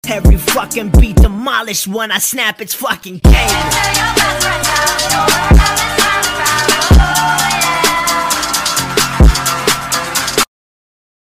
Every fucking beat demolished when I snap, it's fucking cable.